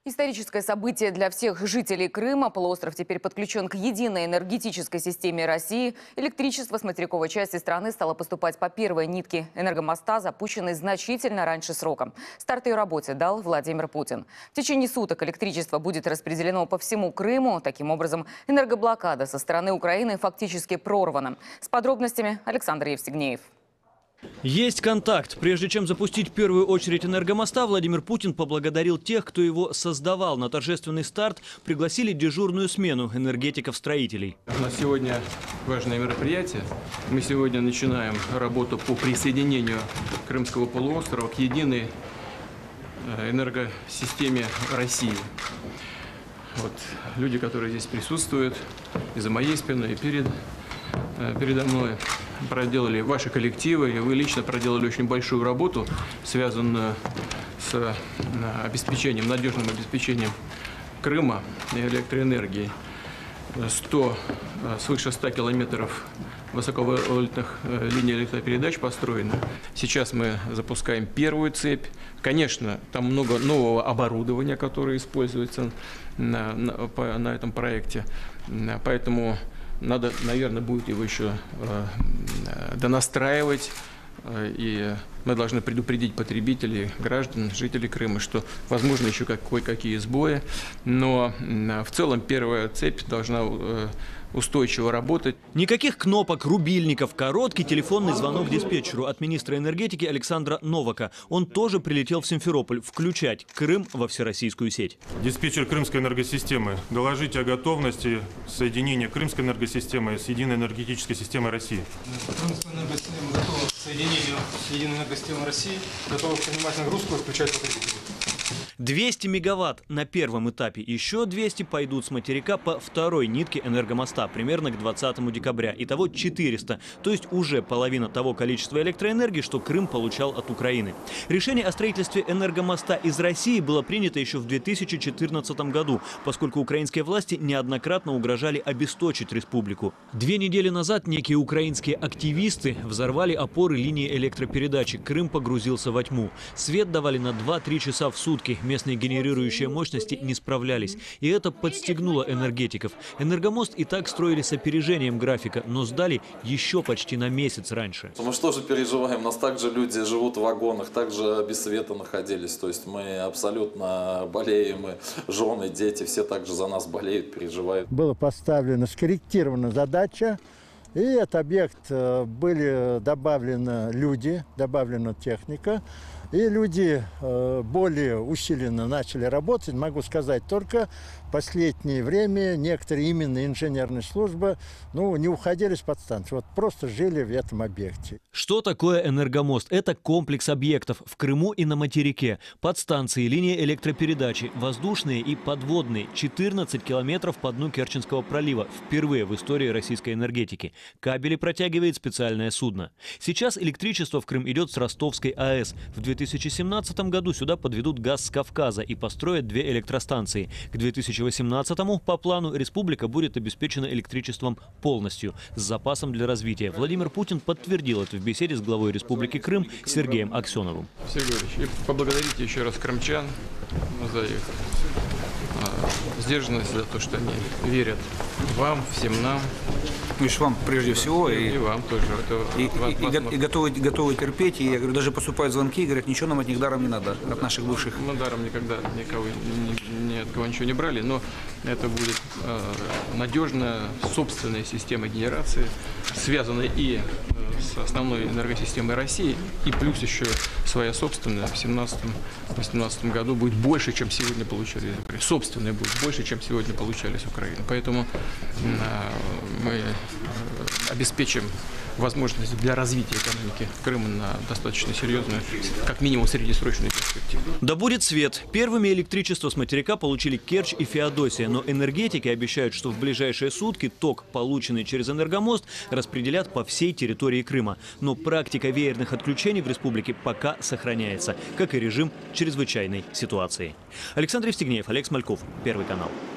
Историческое событие для всех жителей Крыма. Полуостров теперь подключен к единой энергетической системе России. Электричество с материковой части страны стало поступать по первой нитке энергомоста, запущенной значительно раньше срока. Старт ее работе дал Владимир Путин. В течение суток электричество будет распределено по всему Крыму. Таким образом, энергоблокада со стороны Украины фактически прорвана. С подробностями Александр Евстигнеев. Есть контакт. Прежде чем запустить первую очередь энергомоста, Владимир Путин поблагодарил тех, кто его создавал. На торжественный старт пригласили дежурную смену энергетиков-строителей. У нас сегодня важное мероприятие. Мы сегодня начинаем работу по присоединению Крымского полуострова к единой энергосистеме России. Вот люди, которые здесь присутствуют, и за моей спиной, и передо мной, проделали ваши коллективы, и вы лично проделали очень большую работу, связанную с обеспечением, надежным обеспечением Крыма электроэнергией. Свыше 100 километров высоковольтных линий электропередач построено. Сейчас мы запускаем первую цепь. Конечно, там много нового оборудования, которое используется на этом проекте. Поэтому надо, наверное, будет его еще донастраивать. И мы должны предупредить потребителей, граждан, жителей Крыма, что возможно еще кое-какие сбои. Но в целом первая цепь должна устойчиво работать. Никаких кнопок, рубильников, короткий телефонный звонок диспетчеру от министра энергетики Александра Новака. Он тоже прилетел в Симферополь включать Крым во всероссийскую сеть. Диспетчер Крымской энергосистемы, доложите о готовности соединения Крымской энергосистемы с единой энергетической системой России. Крымская энергосистема готова к соединению с единой энергосистемой России, готова принимать нагрузку и включать потребителей. 200 мегаватт на первом этапе, еще 200 пойдут с материка по второй нитке энергомоста, примерно к 20 декабря. Итого 400, то есть уже половина того количества электроэнергии, что Крым получал от Украины. Решение о строительстве энергомоста из России было принято еще в 2014 году, поскольку украинские власти неоднократно угрожали обесточить республику. 2 недели назад некие украинские активисты взорвали опоры линии электропередачи. Крым погрузился во тьму. Свет давали на 2-3 часа в сутки. Местные генерирующие мощности не справлялись. И это подстегнуло энергетиков. Энергомост и так строили с опережением графика, но сдали еще почти на месяц раньше. Мы что же переживаем? У нас также люди живут в вагонах, также без света находились. То есть мы абсолютно болеем, и жены, дети, все также за нас болеют, переживают. Была поставлена, скорректирована задача. И этот объект были добавлены люди, добавлена техника. И люди более усиленно начали работать. Могу сказать, только в последнее время некоторые именно инженерные службы не уходили с подстанции. Вот просто жили в этом объекте. Что такое энергомост? Это комплекс объектов в Крыму и на материке. Подстанции, линии электропередачи, воздушные и подводные. 14 километров по дну Керченского пролива. Впервые в истории российской энергетики. Кабели протягивает специальное судно. Сейчас электричество в Крым идет с Ростовской АЭС. В 2017 году сюда подведут газ с Кавказа и построят 2 электростанции. К 2018-му по плану республика будет обеспечена электричеством полностью, с запасом для развития. Владимир Путин подтвердил это в беседе с главой Республики Крым Сергеем Аксеновым. Сергей Ильич, и поблагодарите еще раз крымчан за их сдержанность, за то, что они верят вам, всем нам. Ну, и вам прежде всего. И вам тоже. И готовы терпеть. И я говорю, даже поступают звонки и говорят, ничего нам от них даром не надо, от наших бывших. Мы даром никогда ни от кого ничего не брали, но это будет надежная собственная система генерации, связанная и с основной энергосистемой России, и плюс еще своя собственная. В 2017-2018 году будет больше, чем сегодня получали из Украины. Собственная будет больше, чем сегодня получали с Украины. Поэтому мы обеспечим возможности для развития экономики Крыма на достаточно серьезную, как минимум, среднесрочную перспективу. Да будет свет. Первыми электричество с материка получили Керчь и Феодосия, но энергетики обещают, что в ближайшие сутки ток, полученный через энергомост, распределят по всей территории Крыма. Но практика веерных отключений в республике пока сохраняется, как и режим чрезвычайной ситуации. Александр Евстигнеев, Олег Смольков, Первый канал.